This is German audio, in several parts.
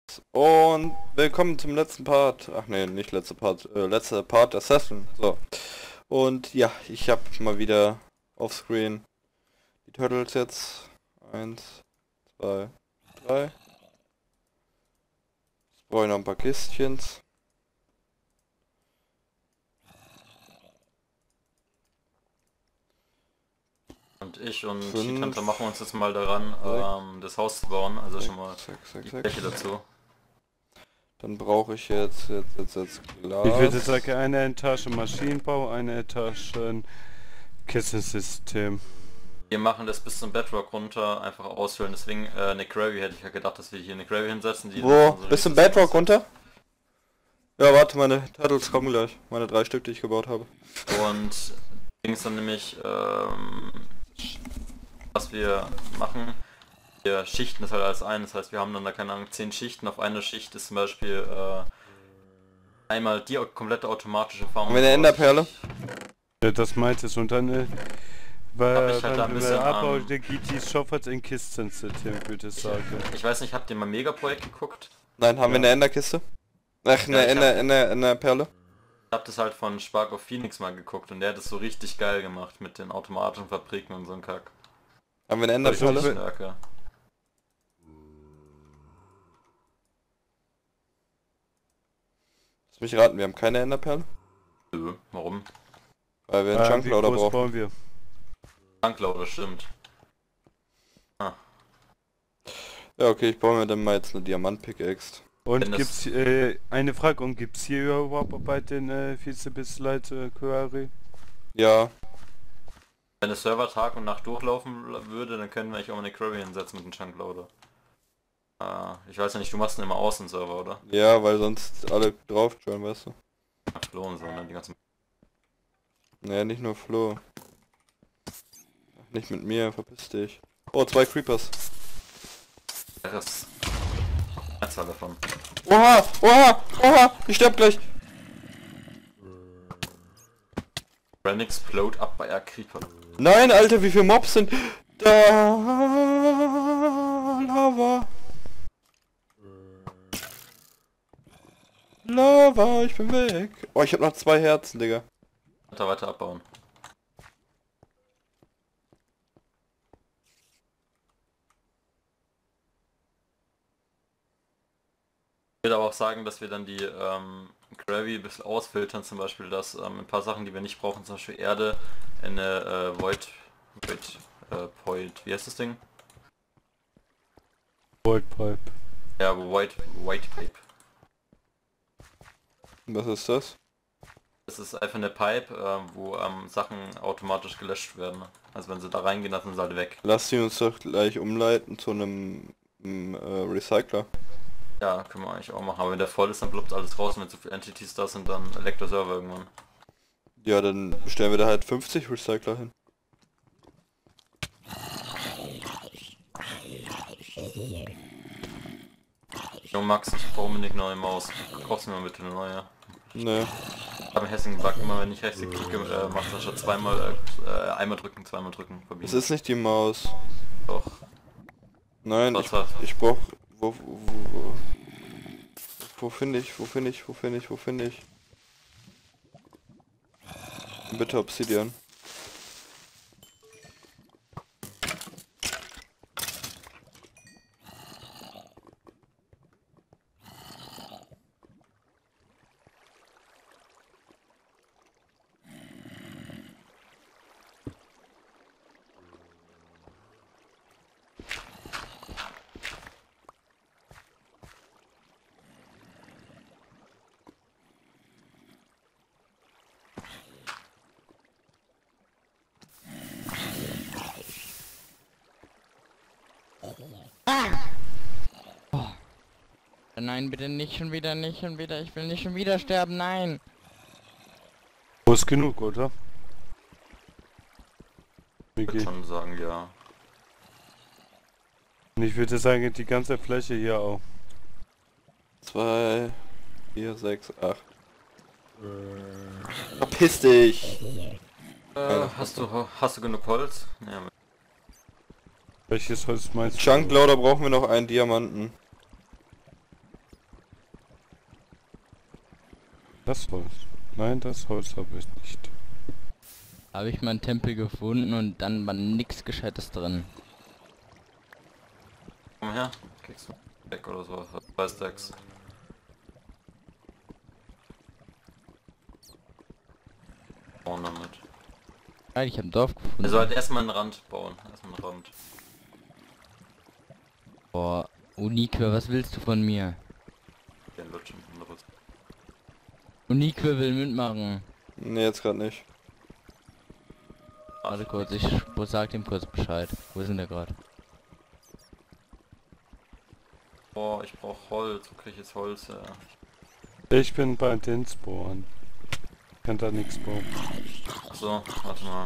Und willkommen zum letzten Part. Ach nee, nicht letzter Part. Letzter Part Assassin. So. Und ja, ich habe mal wieder offscreen die Turtles jetzt. 1, 2, 3. Jetzt brauche ich noch ein paar Kistchens. Und ich und Fünf, Heathunter machen uns jetzt mal daran, das Haus zu bauen, also schon mal die Fläche dazu. Dann brauche ich jetzt Glas. Ich würde sagen, eine Etage Maschinenbau, eine Etage Kissensystem. Wir machen das bis zum Bedrock runter, einfach ausfüllen, deswegen eine Gravy hätte ich ja gedacht, dass wir hier eine Gravy hinsetzen. Die Wo? so Bis zum Bedrock runter? Ja, warte, meine Turtles kommen gleich. Meine 3 Stück, die ich gebaut habe. Und ging es dann nämlich, was wir machen, wir schichten das halt als ein, das heißt wir haben dann da keine Ahnung 10 Schichten, auf einer Schicht ist zum Beispiel einmal die komplette automatische Farm. Haben wir eine Enderperle? Ja, das meintest und dann weil ich halt da ein dann bisschen, Abbau der GTs Schoffert in Kistensystem, würde ich sagen. Ich weiß nicht, habt ihr mal Megaprojekt geguckt? Nein, haben wir eine Enderkiste? Ach, eine Enderperle? Ich hab das halt von Spark of Phoenix mal geguckt und der hat das so richtig geil gemacht mit den automatischen Fabriken und so ein Kack. Haben wir eine Enderperle? Stärke. Lass mich raten, wir haben keine Enderperle? Nö, warum? Weil wir einen Wie Chunkloader groß brauchen. bauen wir? Tankloader, stimmt. Ja, okay, ich baue mir dann mal jetzt eine Diamant-Pickaxe. Und Wenn das- gibt's eine Frage, und gibt's hier überhaupt bei den Vizebissleiter Query? Ja, Wenn der Server Tag und Nacht durchlaufen würde, dann können wir eigentlich auch mal eine Query hinsetzen mit dem Chunkloader. Ich weiß ja nicht, du machst den immer Außen-Server, oder? ja, weil sonst alle drauf schauen, weißt du. Ach, Flo und so, ne? Die ganzen... Naja, nicht nur Flo. Nicht mit mir, verpiss dich. Oh, 2 Creepers. Das Mehrzahl davon. Oha, oha, oha, ich sterb gleich. Brand explode up by a creeper. Nein, Alter, wie viele Mobs sind da? Lava. Lava, ich bin weg. Oh, ich hab noch 2 Herzen, Digga. Weiter abbauen. Ich würde aber auch sagen, dass wir dann die Gravy ein bisschen ausfiltern, zum Beispiel, dass ein paar Sachen, die wir nicht brauchen, zum Beispiel Erde, eine Void wie heißt das Ding? Void Pipe. Ja, White Pipe. Was ist das? Das ist einfach eine Pipe, wo Sachen automatisch gelöscht werden. Also wenn sie da reingehen, dann sind sie halt weg. Lass sie uns doch gleich umleiten zu einem Recycler. Ja, können wir eigentlich auch machen. Aber wenn der voll ist, dann ploppt alles raus. Und wenn zu viele Entities da sind, dann leckt der Server irgendwann. Ja, dann stellen wir da halt 50 Recycler hin. Jo Max, ich brauche mir nicht eine neue Maus. Kaufst mir mal bitte eine neue. Ne. Ich habe einen hässigen Bug, immer wenn ich rechts klicke, macht das schon zweimal, einmal drücken, zweimal drücken. Es ist nicht die Maus. Doch. Nein, Was hat? ich brauch... Wo finde ich? Bitte Obsidian. Nein, bitte nicht schon wieder, nicht schon wieder. Ich will nicht schon wieder sterben, nein. Groß genug, oder? Ich würde Okay. schon sagen, ja. Und ich würde sagen, die ganze Fläche hier auch. 2, 4, 6, 8. Verpiss dich! Hast du genug Holz? Ja, Welches Holz meinst du? Chunkloader brauchen wir noch einen Diamanten. Das Holz. Nein, das Holz habe ich nicht. Habe ich meinen Tempel gefunden und dann war nix Gescheites drin. Komm her, kriegst du weg oder so, 2 Stacks. Bauen damit. Geil, ich habe ein Dorf gefunden. Also halt erstmal einen Rand bauen, erstmal einen Rand. Boah, Unique, was willst du von mir? Den wird schon 100%. Unique will mitmachen. Ne, jetzt gerade nicht. Warte kurz, ich sag dem kurz Bescheid. Wo sind wir gerade? Boah, ich brauch Holz, wo krieg ich jetzt Holz her? Ich bin bei den Sporen. Kann da nichts bauen. Achso, warte mal.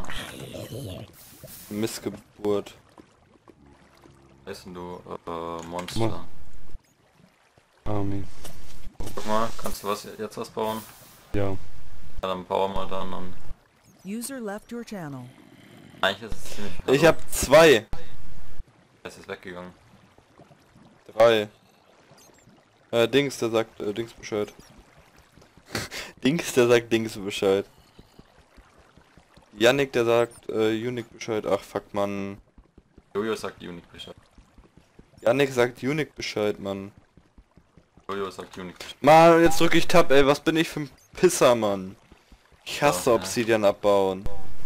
Missgeburt. Heißt denn du, Monster? Army. Guck mal, kannst du jetzt was bauen? Ja. Ja, dann bauen wir dann und... User left your channel. Eigentlich ist es ziemlich... Ich hab 2. Es ist weggegangen. 3. Dings, der sagt Dings Bescheid. Dings, der sagt Dings Bescheid. Yannick, der sagt Unique Bescheid. Ach fuck, Mann. Jojo sagt Unique Bescheid. Yannick sagt Unique Bescheid, Mann. Jojo sagt Unique Bescheid. Mann, jetzt drücke ich Tab, ey, was bin ich für ein Pisser, Mann. Ich hasse Ja, Obsidian abbauen.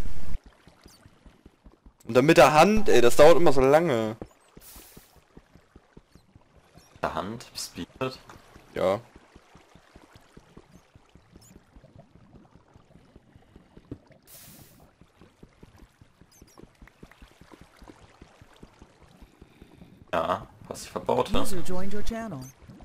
Und dann mit der Hand, ey, das dauert immer so lange. Der Hand speedet. Ja. Ja, was ich verbaut habe. User joined your channel.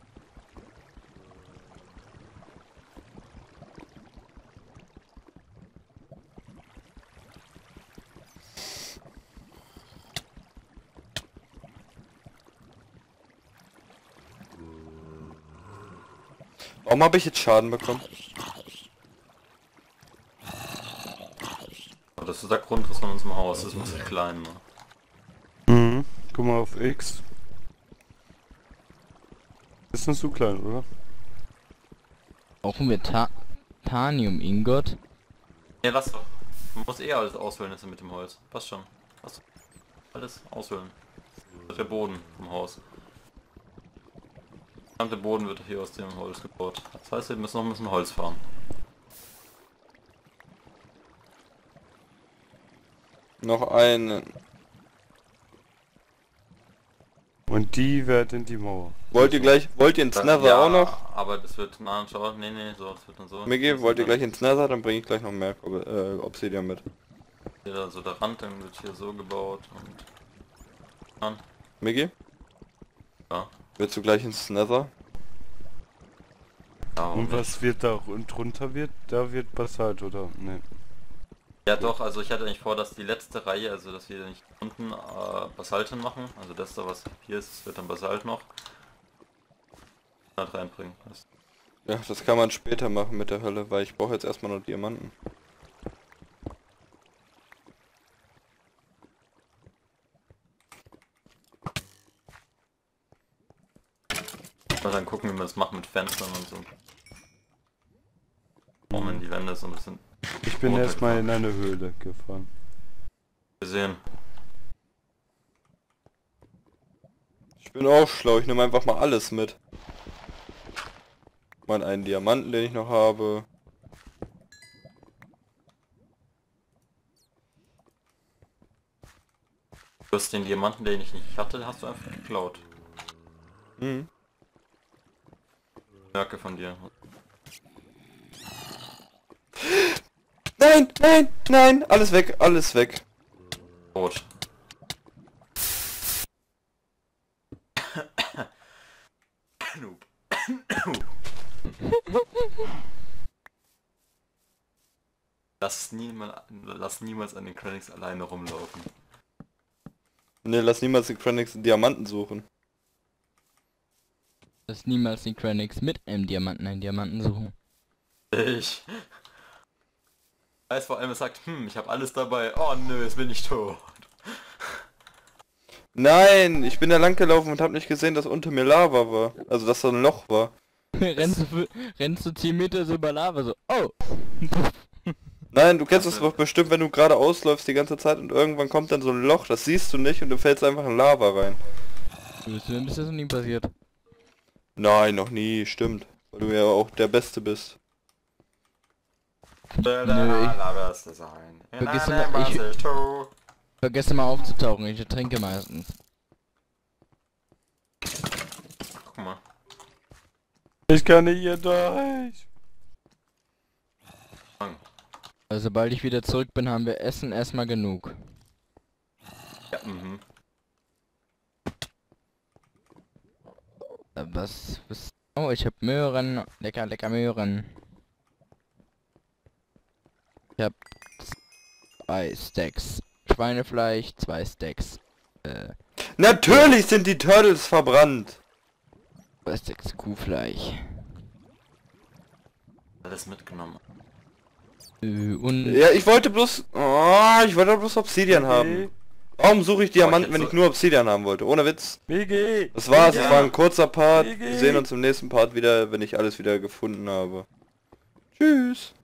Warum habe ich jetzt Schaden bekommen? Das ist der Grundriss von unserem Haus, das ist ein bisschen klein, ne? Mhm. Guck mal auf X. Ist nicht so klein, oder? Brauchen wir Tanium-Ingot? Ne, lass doch. Man muss eh alles aushöhlen jetzt mit dem Holz. Passt schon. Passt. Alles aushöhlen. Der Boden vom Haus. Der gesamte Boden wird hier aus dem Holz gebaut. Das heißt, wir müssen noch ein bisschen Holz fahren. Noch einen. Und die werden in die Mauer. Wollt ihr ins Nether Ja, auch noch? aber das wird, na, schau, nee, so, das wird dann so. Migi, wollt ihr gleich ins Nether? Dann bringe ich gleich noch mehr Obsidian mit. Hier, so der Rand, dann wird hier so gebaut und... Dann, Migi, ja. willst du gleich ins Nether? Ja, warum Und nicht? was wird da drunter wird? Da wird Basalt, oder? Ne. Ja doch, also ich hatte eigentlich vor, dass die letzte Reihe, also dass wir nicht unten Basalt hin machen, also das da was hier ist, das wird dann Basalt noch halt reinbringen. Ja, das kann man später machen mit der Hölle, weil ich brauche jetzt erstmal noch Diamanten. Mal dann gucken, wie wir das machen mit Fenstern und so. Warum in die Wände so ein bisschen Ich bin runter erstmal in gefahren. eine Höhle gefahren. gesehen. Ich bin auch schlau, ich nehme einfach mal alles mit. Meinen einen Diamanten, den ich noch habe. Du hast den Diamanten, den ich nicht hatte, hast du einfach geklaut. Mhm. Merke von dir. Nein, nein, nein, alles weg, alles weg. Rot. Noob. Lass niemals an den Chronics alleine rumlaufen. Ne, lass niemals den Chronics Diamanten suchen. Dass niemals die Cranix mit einem Diamanten einen Diamanten suchen. Ich. Weiß vor allem, er sagt, ich habe alles dabei. Oh nö, jetzt bin ich tot. Nein, ich bin da lang gelaufen und habe nicht gesehen, dass unter mir Lava war. Also dass da ein Loch war. rennst du 10 Meter so über Lava, so, oh! Nein, du kennst das doch bestimmt, wenn du gerade ausläufst die ganze Zeit und irgendwann kommt dann so ein Loch, das siehst du nicht und du fällst einfach in Lava rein. Ist das noch nie passiert? Nein, noch nie, stimmt. Weil du ja auch der Beste bist. Vergesse mal aufzutauchen, ich trinke meistens. Guck mal. Ich kann nicht hier durch. Also sobald ich wieder zurück bin, haben wir Essen erstmal genug. Ja, mhm. Was? Oh, ich hab Möhren. Lecker, lecker Möhren. Ich hab 2 Stacks Schweinefleisch, 2 Stacks. Natürlich sind die Turtles verbrannt! 2 Stacks Kuhfleisch. Alles mitgenommen. Und... Ja, ich wollte bloß... Oh, ich wollte bloß Obsidian haben. Warum suche ich Diamanten, wenn ich nur Obsidian haben wollte? Ohne Witz. BG! Das war's, es Ja. war ein kurzer Part. BG. Wir sehen uns im nächsten Part wieder, wenn ich alles wieder gefunden habe. Tschüss!